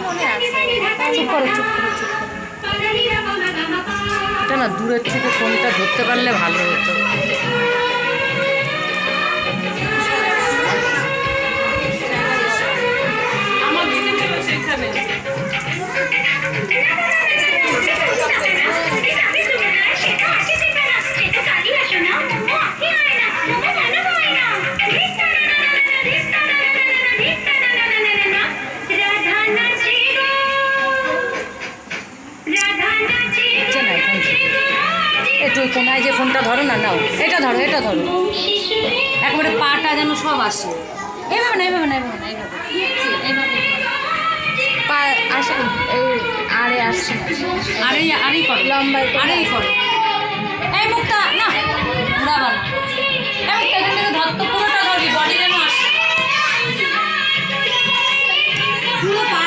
মনে আছে। চুপ করো চুপ করো চুপ করো। এটা না দূরের থেকে ফোনটা ধরতে পারলে ভালো হতো। একটু কোনায় যে ফোনটা ধরো না, নাও এটা ধরো, এটা ধরো, একবারে পাটা যেন সব আসে। এইভাবে না, এইভাবে না, এইভাবে না, এইভাবে এইভাবে পা আসে। আরে আসছে না, আরেই করো, লম্বাই আরেই করো। এই মুখটা না ঘুরাবা না, এই মুখটা এখান থেকে ধর তো, পুরোটা ধরবি, বডি যেন আসে, পুরো পা